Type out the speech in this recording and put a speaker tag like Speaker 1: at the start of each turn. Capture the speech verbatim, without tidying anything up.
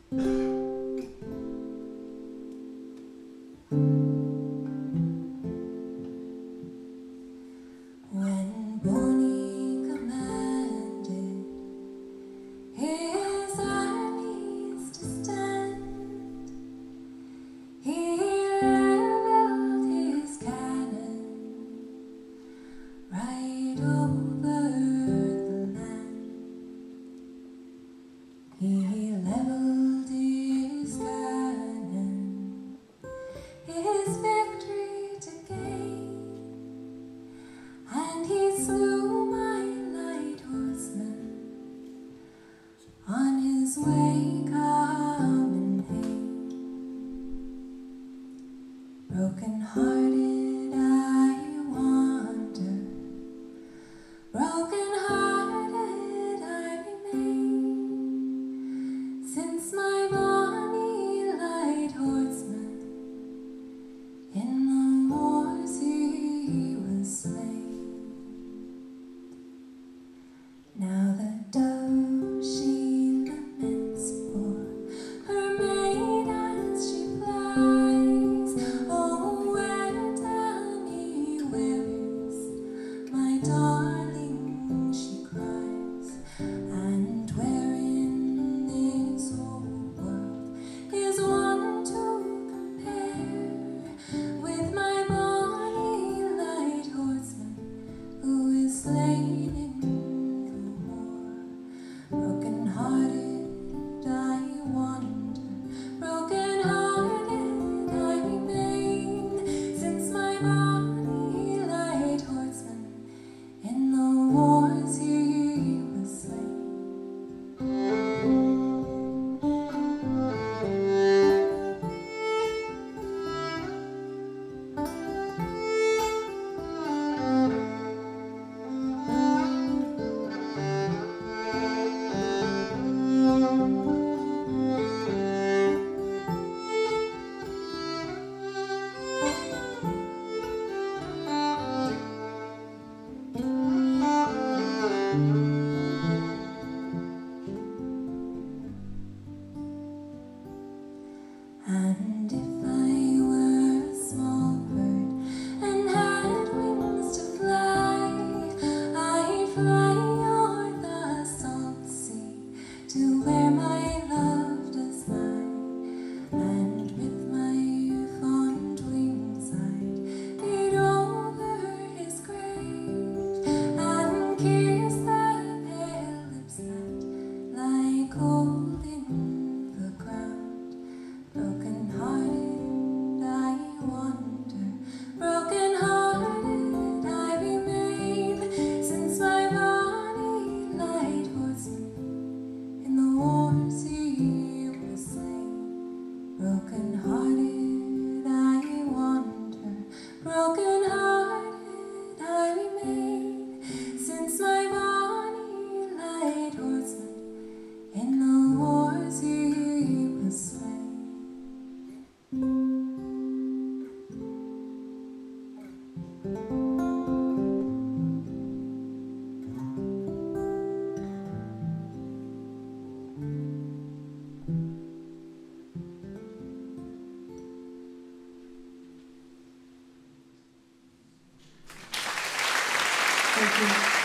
Speaker 1: When Bonnie commanded his armies to stand, he leveled his cannon right over the land. He leveled his cannon, his victory to gain, and he slew my light horseman on his way coming home. Broken-hearted I wander, broken-hearted I remain, since my bonny light horseman in the wars he was slain. Now the dove she laments for her mate as she flies. Oh, where, tell me, where is my darling, she cries, and where in this whole world is one to compare with my bonny light horseman who is slain in the war? Broken-hearted I wander, broken-hearted I remain, since my bonny light horseman in the wars he was slain. And if I were a small bird and had wings to fly, I'd fly o'er the salt sea to where my love does lie, and with my fond wings I'd beat over his grave and kiss the pale lips that lie cold in the ground. Broken-hearted I wander, broken-hearted I remain, since my bonny light horseman in the wars he was slain. Broken-hearted I wander, broken-hearted I remain, since my bonny light horseman in the wars he was slain. Thank you.